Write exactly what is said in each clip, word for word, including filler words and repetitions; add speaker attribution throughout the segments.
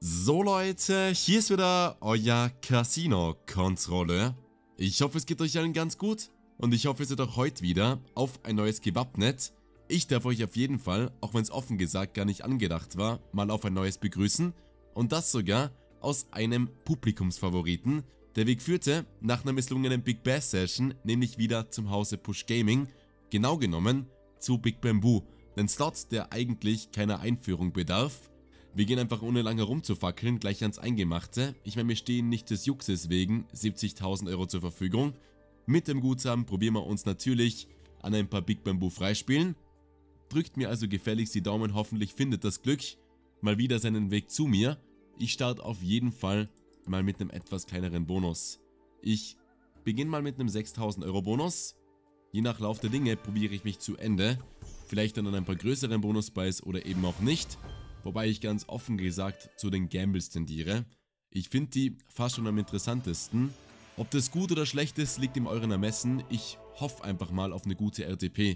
Speaker 1: So Leute, hier ist wieder euer Casino-Kontrolle. Ich hoffe, es geht euch allen ganz gut und ich hoffe, ihr seid auch heute wieder auf ein neues Gewappnet. Ich darf euch auf jeden Fall, auch wenn es offen gesagt gar nicht angedacht war, mal auf ein neues begrüßen und das sogar aus einem Publikumsfavoriten. Der Weg führte nach einer misslungenen Big Bass Session nämlich wieder zum Hause Push Gaming, genau genommen zu Big Bamboo, einen Slot, der eigentlich keiner Einführung bedarf. Wir gehen einfach ohne lange rumzufackeln gleich ans Eingemachte. Ich meine, wir stehen nicht des Juxes wegen siebzigtausend Euro zur Verfügung. Mit dem Guthaben probieren wir uns natürlich an ein paar Big Bamboo freispielen. Drückt mir also gefälligst die Daumen, hoffentlich findet das Glück mal wieder seinen Weg zu mir. Ich starte auf jeden Fall mal mit einem etwas kleineren Bonus. Ich beginne mal mit einem sechstausend Euro Bonus. Je nach Lauf der Dinge probiere ich mich zu Ende. Vielleicht dann an ein paar größeren Bonus-Buys oder eben auch nicht. Wobei ich ganz offen gesagt zu den Gambles tendiere. Ich finde die fast schon am interessantesten. Ob das gut oder schlecht ist, liegt in euren Ermessen. Ich hoffe einfach mal auf eine gute R T P.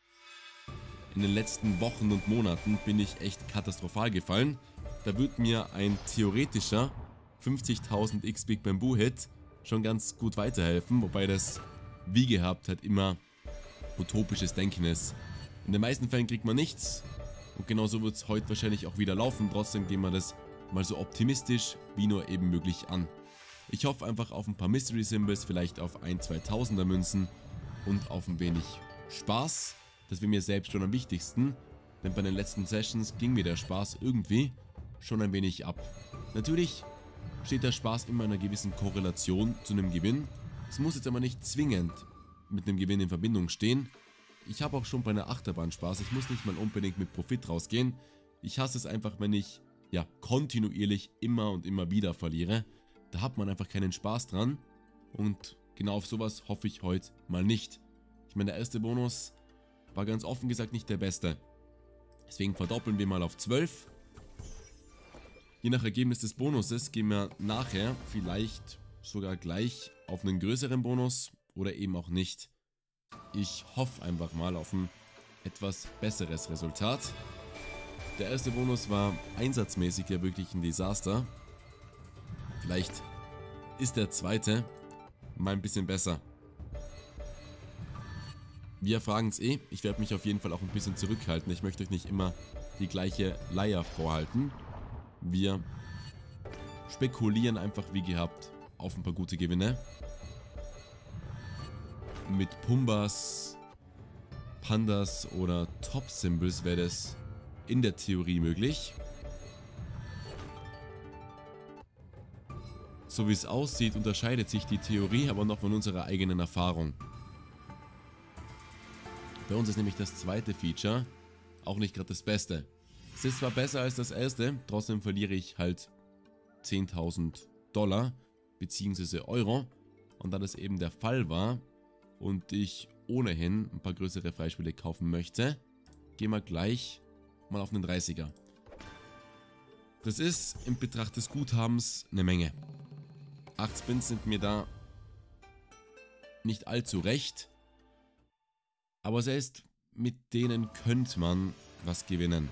Speaker 1: In den letzten Wochen und Monaten bin ich echt katastrophal gefallen. Da wird mir ein theoretischer fünfzigtausend X Big Bamboo Hit schon ganz gut weiterhelfen. Wobei das, wie gehabt, halt immer utopisches Denken ist. In den meisten Fällen kriegt man nichts. Und genauso wird es heute wahrscheinlich auch wieder laufen. Trotzdem gehen wir das mal so optimistisch wie nur eben möglich an. Ich hoffe einfach auf ein paar Mystery Symbols, vielleicht auf ein, zweitausender Münzen und auf ein wenig Spaß. Das wäre mir selbst schon am wichtigsten, denn bei den letzten Sessions ging mir der Spaß irgendwie schon ein wenig ab. Natürlich steht der Spaß immer in einer gewissen Korrelation zu einem Gewinn. Es muss jetzt aber nicht zwingend mit einem Gewinn in Verbindung stehen. Ich habe auch schon bei einer Achterbahn Spaß, ich muss nicht mal unbedingt mit Profit rausgehen. Ich hasse es einfach, wenn ich ja kontinuierlich immer und immer wieder verliere. Da hat man einfach keinen Spaß dran und genau auf sowas hoffe ich heute mal nicht. Ich meine, der erste Bonus war ganz offen gesagt nicht der beste. Deswegen verdoppeln wir mal auf zwölf. Je nach Ergebnis des Bonuses gehen wir nachher vielleicht sogar gleich auf einen größeren Bonus oder eben auch nicht. Ich hoffe einfach mal auf ein etwas besseres Resultat. Der erste Bonus war einsatzmäßig ja wirklich ein Desaster. Vielleicht ist der zweite mal ein bisschen besser. Wir fragen es eh. Ich werde mich auf jeden Fall auch ein bisschen zurückhalten. Ich möchte euch nicht immer die gleiche Leier vorhalten. Wir spekulieren einfach wie gehabt auf ein paar gute Gewinne. Mit Pumbas, Pandas oder Top-Symbols wäre das in der Theorie möglich. So wie es aussieht, unterscheidet sich die Theorie aber noch von unserer eigenen Erfahrung. Bei uns ist nämlich das zweite Feature auch nicht gerade das Beste. Es ist zwar besser als das erste, trotzdem verliere ich halt zehntausend Dollar bzw. Euro. Und da das eben der Fall war und ich ohnehin ein paar größere Freispiele kaufen möchte, gehen wir gleich mal auf einen dreißiger. Das ist in Betracht des Guthabens eine Menge. acht Spins sind mir da nicht allzu recht, aber selbst mit denen könnte man was gewinnen.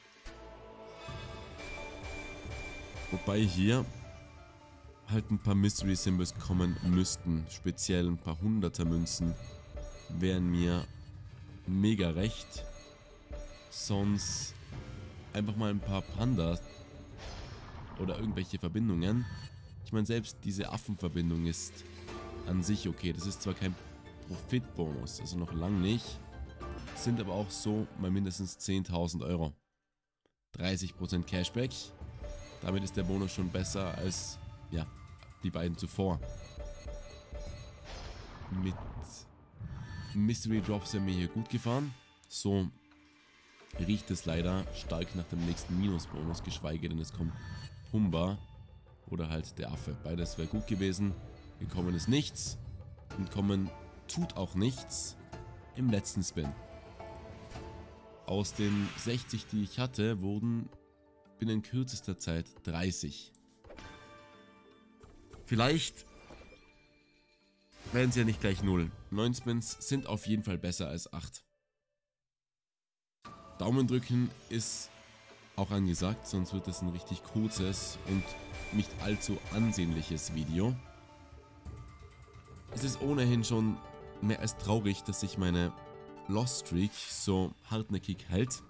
Speaker 1: Wobei hier halt ein paar Mystery Symbols kommen müssten. Speziell ein paar hunderter Münzen wären mir mega recht. Sonst einfach mal ein paar Pandas oder irgendwelche Verbindungen. Ich meine, selbst diese Affenverbindung ist an sich okay. Das ist zwar kein Profitbonus, also noch lang nicht. Sind aber auch so mal mindestens zehntausend Euro. dreißig Prozent Cashback. Damit ist der Bonus schon besser als ja, die beiden zuvor. Mit Mystery Drops sind wir hier gut gefahren. So riecht es leider stark nach dem nächsten Minusbonus, geschweige denn es kommt Pumba oder halt der Affe. Beides wäre gut gewesen. Gekommen ist nichts und kommen tut auch nichts im letzten Spin. Aus den sechzig, die ich hatte, wurden binnen kürzester Zeit dreißig. Vielleicht werden sie ja nicht gleich null. neun Spins sind auf jeden Fall besser als acht. Daumen drücken ist auch angesagt, sonst wird es ein richtig kurzes und nicht allzu ansehnliches Video. Es ist ohnehin schon mehr als traurig, dass sich meine Lost Streak so hartnäckig hält.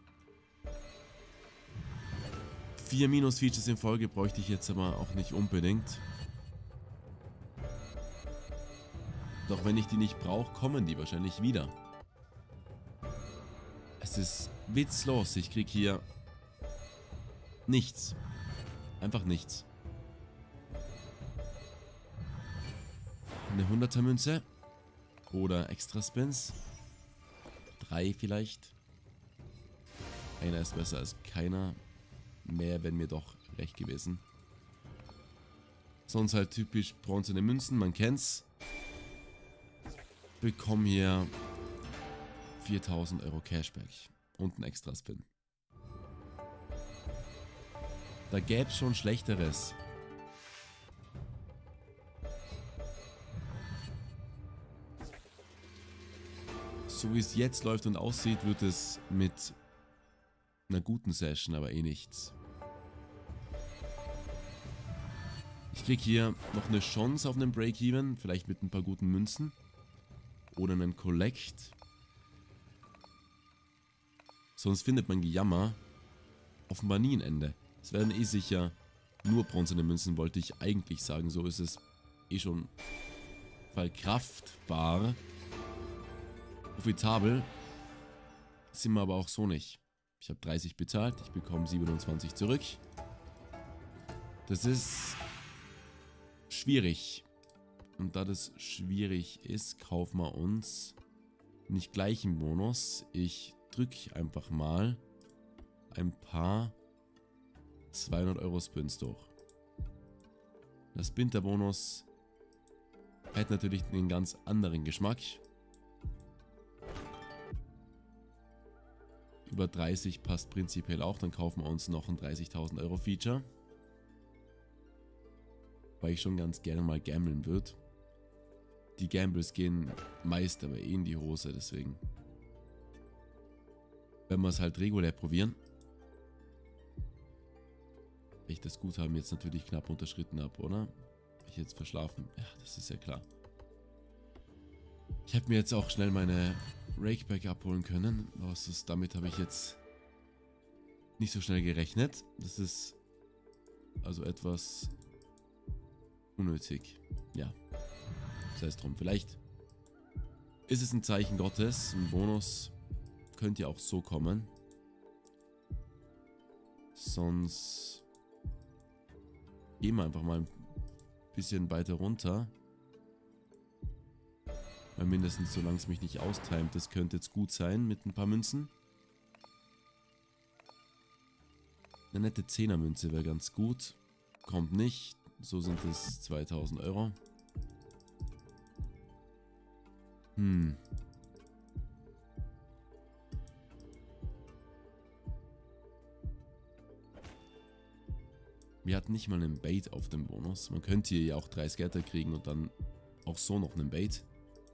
Speaker 1: Vier Minus-Features in Folge bräuchte ich jetzt aber auch nicht unbedingt. Doch wenn ich die nicht brauche, kommen die wahrscheinlich wieder. Es ist witzlos, ich krieg hier nichts. Einfach nichts. Eine hunderter Münze. Oder Extra Spins. Drei vielleicht. Einer ist besser als keiner. Mehr wären mir doch recht gewesen. Sonst halt typisch bronzene Münzen, man kennt's. Bekomme hier viertausend Euro Cashback und ein Extra Spin. Da gäbe es schon Schlechteres. So wie es jetzt läuft und aussieht, wird es mit einer guten Session aber eh nichts. Ich krieg hier noch eine Chance auf einen Break-Even, vielleicht mit ein paar guten Münzen. Oder einen Collect. Sonst findet mein Gejammer offenbar nie ein Ende. Es werden eh sicher nur bronzene Münzen, wollte ich eigentlich sagen. So ist es eh schon verkraftbar. Profitabel sind wir aber auch so nicht. Ich habe dreißig bezahlt, ich bekomme siebenundzwanzig zurück. Das ist schwierig. Und da das schwierig ist, kaufen wir uns nicht gleich einen Bonus. Ich drücke einfach mal ein paar zweihundert Euro Spins durch. Das Spinter-Bonus hat natürlich einen ganz anderen Geschmack. Über dreißig passt prinzipiell auch, dann kaufen wir uns noch ein dreißigtausend Euro Feature. Weil ich schon ganz gerne mal gamblen würde. Die Gambles gehen meist aber eh in die Hose, deswegen. Wenn wir es halt regulär probieren. Wenn ich das Guthaben jetzt natürlich knapp unterschritten habe, oder? Hab ich jetzt verschlafen? Ja, das ist ja klar. Ich habe mir jetzt auch schnell meine Rakeback abholen können. Was ist, damit habe ich jetzt nicht so schnell gerechnet. Das ist also etwas unnötig. Ja. Sei es drum. Vielleicht ist es ein Zeichen Gottes. Ein Bonus könnte ja auch so kommen. Sonst gehen wir einfach mal ein bisschen weiter runter. Weil mindestens solange es mich nicht austimet, das könnte jetzt gut sein mit ein paar Münzen. Eine nette Zehner-Münze wäre ganz gut. Kommt nicht. So sind es zweitausend Euro. Hm. Wir hatten nicht mal einen Bait auf dem Bonus. Man könnte hier ja auch drei Scatter kriegen und dann auch so noch einen Bait.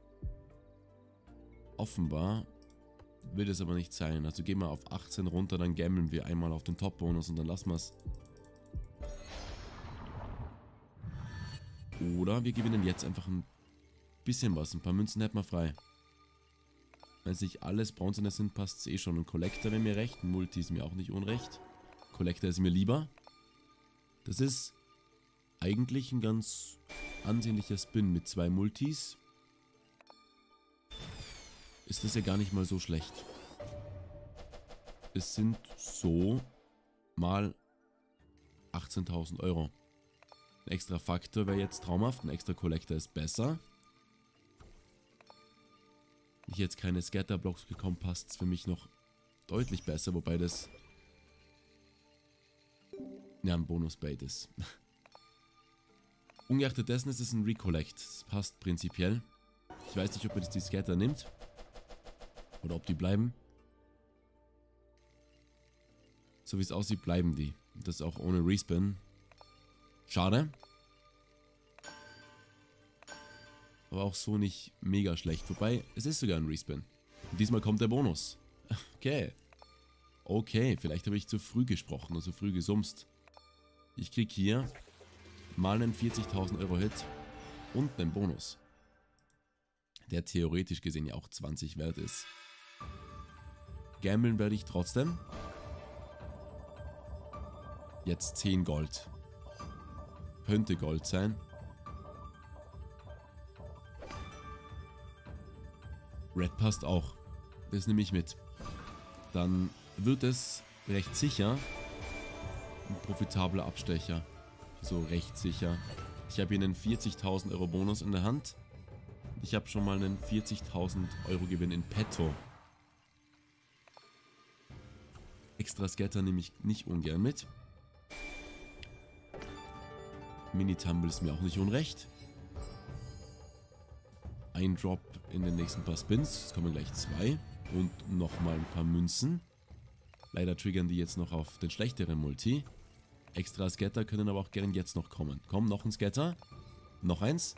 Speaker 1: Offenbar will es aber nicht sein. Also gehen wir auf achtzehn runter, dann gamblen wir einmal auf den Top-Bonus und dann lassen wir es. Oder wir gewinnen jetzt einfach ein bisschen was. Ein paar Münzen hätten wir frei. Wenn es nicht alles Bronzene sind, passt es eh schon. Ein Collector wäre mir recht. Ein Multi ist mir auch nicht unrecht. Collector ist mir lieber. Das ist eigentlich ein ganz ansehnlicher Spin mit zwei Multis. Ist das ja gar nicht mal so schlecht. Es sind so mal achtzehntausend Euro. Ein extra Faktor wäre jetzt traumhaft. Ein extra Collector ist besser. Wenn ich jetzt keine Scatterblocks bekomme, passt es für mich noch deutlich besser. Wobei das ja ein Bonus-Bait ist. Ungeachtet dessen ist es ein Recollect. Das passt prinzipiell. Ich weiß nicht, ob er jetzt die Scatter nimmt. Oder ob die bleiben. So wie es aussieht, bleiben die. Das auch ohne Respin. Schade. Aber auch so nicht mega schlecht. Wobei, es ist sogar ein Respin. Und diesmal kommt der Bonus. Okay. Okay, vielleicht habe ich zu früh gesprochen oder zu früh gesumst. Ich krieg hier mal einen vierzigtausend Euro Hit und einen Bonus. Der theoretisch gesehen ja auch zwanzig wert ist. Gambeln werde ich trotzdem. Jetzt zehn Gold. Könnte Gold sein. Red passt auch. Das nehme ich mit. Dann wird es recht sicher ein profitabler Abstecher. So recht sicher. Ich habe hier einen vierzigtausend Euro Bonus in der Hand. Ich habe schon mal einen vierzigtausend Euro Gewinn in petto. Extra Scatter nehme ich nicht ungern mit. Mini-Tumble ist mir auch nicht unrecht. Ein Drop in den nächsten paar Spins. Es kommen gleich zwei. Und nochmal ein paar Münzen. Leider triggern die jetzt noch auf den schlechteren Multi. Extra Scatter können aber auch gern jetzt noch kommen. Komm, noch ein Scatter. Noch eins.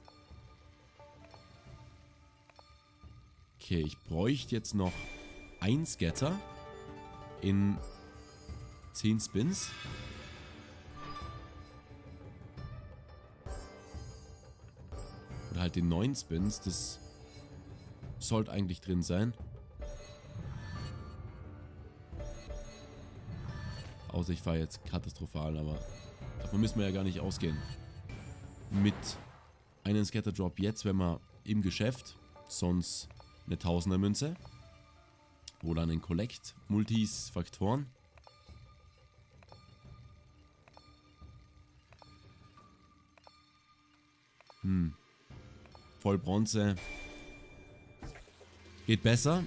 Speaker 1: Okay, ich bräuchte jetzt noch ein Scatter in zehn Spins. Oder halt in neun Spins. Das sollte eigentlich drin sein. Außer ich fahre jetzt katastrophal, aber davon müssen wir ja gar nicht ausgehen. Mit einem Scatter-Drop jetzt, wenn wir im Geschäft, sonst eine Tausender Münze. Oder einen Collect, Multis, Faktoren. Hm. Voll Bronze. Geht besser.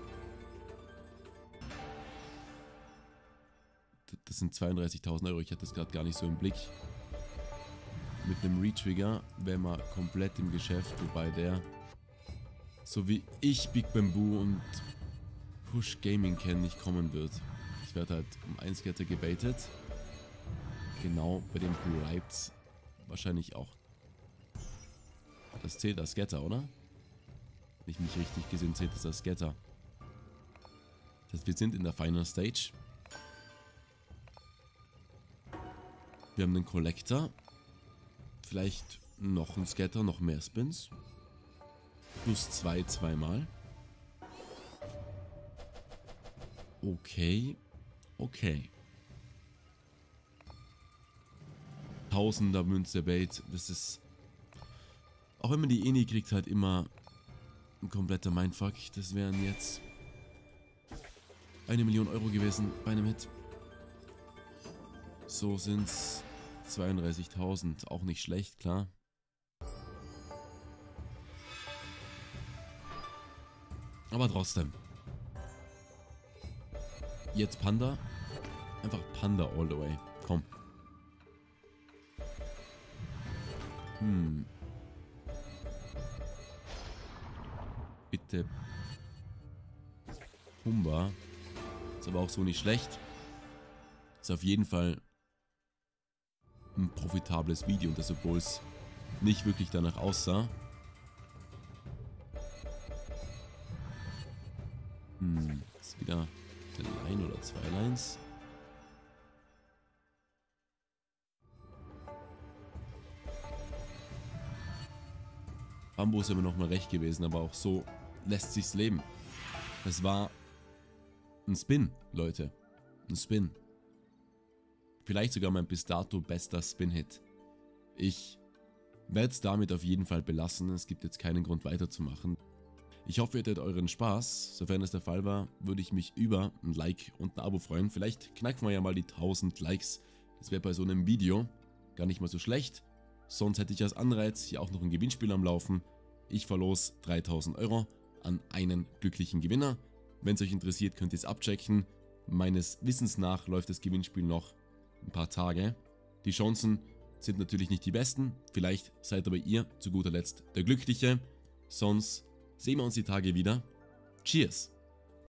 Speaker 1: Das sind zweiunddreißigtausend Euro. Ich hatte das gerade gar nicht so im Blick. Mit einem Retrigger wären wir komplett im Geschäft, wobei der, so wie ich Big Bamboo und Push Gaming kenne, nicht kommen wird. Ich werde halt um ein Scatter gebaitet. Genau, bei dem bleibt wahrscheinlich auch. Das zählt als Scatter, oder? Wenn ich mich richtig gesehen, zählt das als Scatter. Das heißt, wir sind in der Final Stage. Wir haben einen Collector. Vielleicht noch ein Scatter, noch mehr Spins. Plus zwei, zweimal. Okay. Okay. Tausender Münze Bait. Das ist... Auch wenn man die eh nie kriegt, halt immer ein kompletter Mindfuck. Das wären jetzt eine Million Euro gewesen bei einem Hit. So sind's zweiunddreißigtausend. Auch nicht schlecht, klar. Aber trotzdem. Jetzt Panda. Einfach Panda all the way. Komm. Hm. Bitte. Pumba. Ist aber auch so nicht schlecht. Ist auf jeden Fall ein profitables Video, und das, obwohl es nicht wirklich danach aussah. Hm, ist wieder eine Line oder zwei Lines. Bambu ist immer noch mal recht gewesen, aber auch so lässt sich's leben. Es war ein Spin, Leute. Ein Spin. Vielleicht sogar mein bis dato bester Spin-Hit. Ich werde es damit auf jeden Fall belassen. Es gibt jetzt keinen Grund weiterzumachen. Ich hoffe, ihr hattet euren Spaß. Sofern es der Fall war, würde ich mich über ein Like und ein Abo freuen. Vielleicht knacken wir ja mal die tausend Likes. Das wäre bei so einem Video gar nicht mal so schlecht. Sonst hätte ich als Anreiz hier auch noch ein Gewinnspiel am Laufen. Ich verlose dreitausend Euro an einen glücklichen Gewinner. Wenn es euch interessiert, könnt ihr es abchecken. Meines Wissens nach läuft das Gewinnspiel noch ein paar Tage. Die Chancen sind natürlich nicht die besten. Vielleicht seid aber ihr zu guter Letzt der Glückliche. Sonst sehen wir uns die Tage wieder. Cheers!